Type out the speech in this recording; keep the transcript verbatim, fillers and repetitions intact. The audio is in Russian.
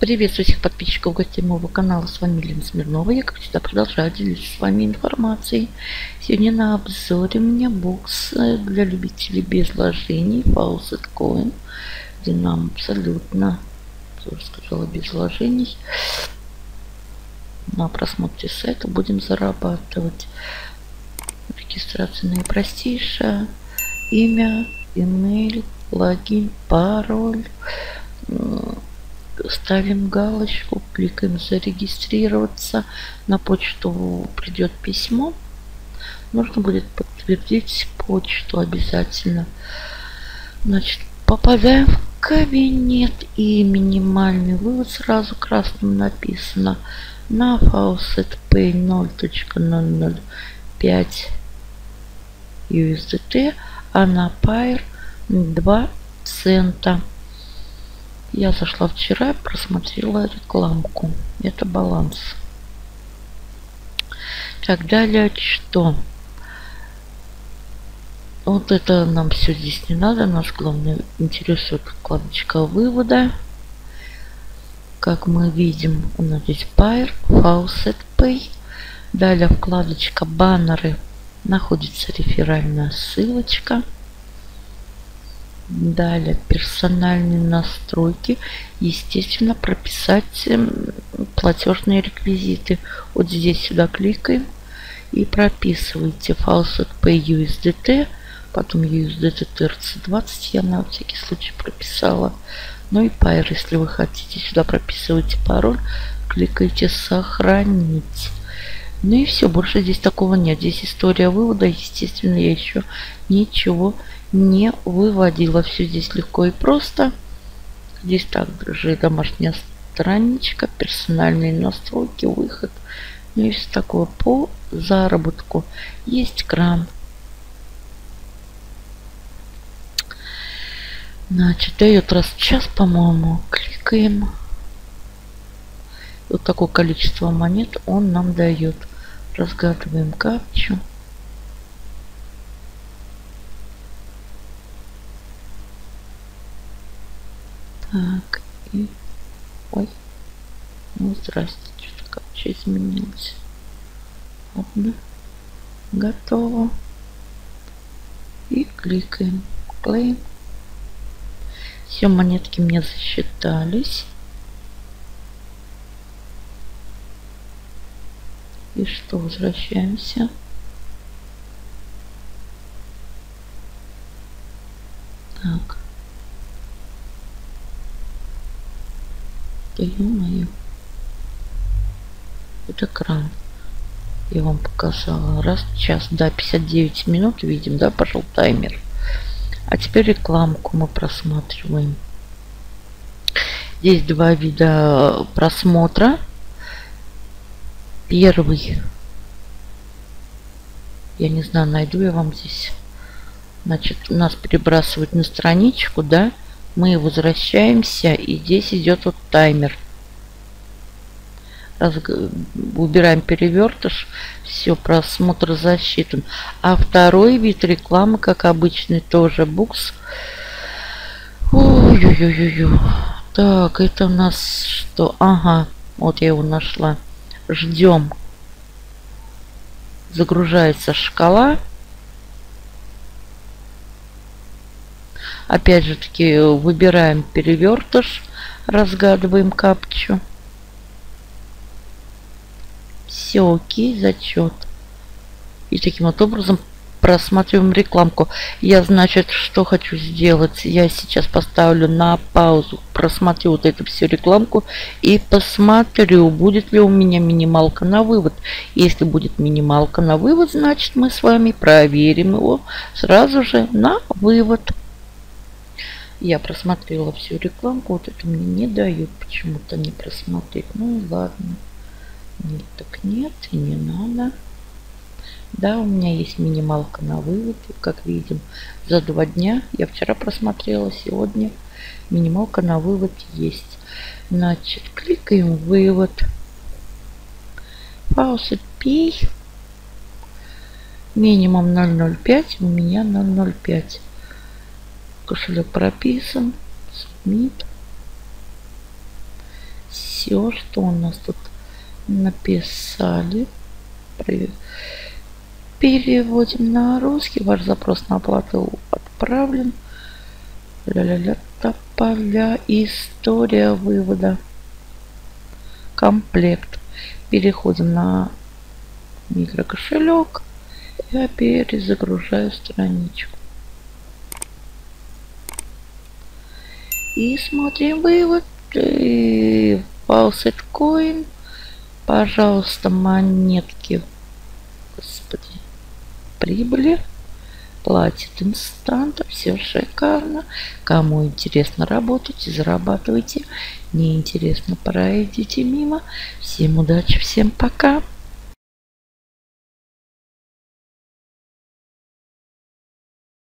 Приветствую всех подписчиков, гостей моего канала. С вами Лена Смирнова. Я, как всегда, продолжаю делиться с вами информацией. Сегодня на обзоре у меня бокс для любителей без вложений Faucet Coin, где нам абсолютно, тоже сказала, без вложений. На просмотре сайта будем зарабатывать. Регистрация наипростейшая. Имя, имейл, логин, пароль. Ставим галочку, кликаем зарегистрироваться. На почту придет письмо. Нужно будет подтвердить почту обязательно. Значит, попадаем в кабинет и минимальный вывод сразу красным написано на Faucet Pay ноль точка ноль ноль пять ю эс ди ти, а на Pair два цента. Я зашла вчера, просмотрела рекламку. Это баланс. Так, далее что? Вот это нам все здесь не надо. Нас главное интересует вкладочка вывода. Как мы видим, у нас здесь Pair, Faucet Pay. Далее вкладочка баннеры. Находится реферальная ссылочка. Далее персональные настройки. Естественно, прописать платежные реквизиты. Вот здесь сюда кликаем и прописываете Faucet Pay ю эс ди ти, потом ю эс ди ти ти эр си двадцать я на всякий случай прописала. Ну и Pair, если вы хотите, сюда прописываете пароль, кликаете сохранить. Ну и все, больше здесь такого нет. Здесь история вывода. Естественно, я еще ничего не выводила. Все здесь легко и просто. Здесь также домашняя страничка, персональные настройки, выход. Ну и все такое по заработку. Есть кран. Значит, дает раз в час, по-моему. Кликаем. Вот такое количество монет он нам дает. Разгадываем капчу. Так, и... Ой. Ну, здрасте. Что-то капча изменилась. Ладно. Готово. И кликаем. Клейм. Все, монетки мне засчитались. И что, возвращаемся. Так. Да ё-моё. Это кран. Я вам показала. Раз в час. Да, пятьдесят девять минут. Видим, да, пошел таймер. А теперь рекламку мы просматриваем. Здесь два вида просмотра. Первый, я не знаю, найду я вам здесь. Значит, нас перебрасывают на страничку, да? Мы возвращаемся, и здесь идет вот таймер. Раз, выбираем перевертыш, все, просмотр засчитан. А второй вид рекламы, как обычный, тоже букс. Ой-ой-ой-ой. Так, это у нас что? Ага, вот я его нашла. Ждем. Загружается шкала. Опять же таки выбираем перевертыш. Разгадываем капчу. Все, окей, зачет. И таким вот образом просматриваем рекламку. Я, значит, что хочу сделать? Я сейчас поставлю на паузу, просмотрю вот эту всю рекламку и посмотрю, будет ли у меня минималка на вывод. Если будет минималка на вывод, значит, мы с вами проверим его сразу же на вывод. Я просмотрела всю рекламку. Вот это мне не дают почему-то не просмотреть. Ну и ладно. Нет, так нет, и не надо. Да, у меня есть минималка на вывод, как видим, за два дня. Я вчера просмотрела, сегодня минималка на вывод есть. Значит, кликаем вывод. Faucet Pay. Минимум ноль ноль пять, у меня ноль ноль пять. Кошелек прописан. Submit. все, что у нас тут написали. Переводим на русский. Ваш запрос на оплату отправлен. Ля-ля-ля, тополя. История вывода. Комплект. Переходим на микрокошелек. Я перезагружаю страничку. И смотрим вывод. Faucet Coin. Пожалуйста, монетки. Господи. Прибыли. Платит инстанта. Все шикарно. Кому интересно, работайте, зарабатывайте. Не интересно, пройдите мимо. Всем удачи, всем пока.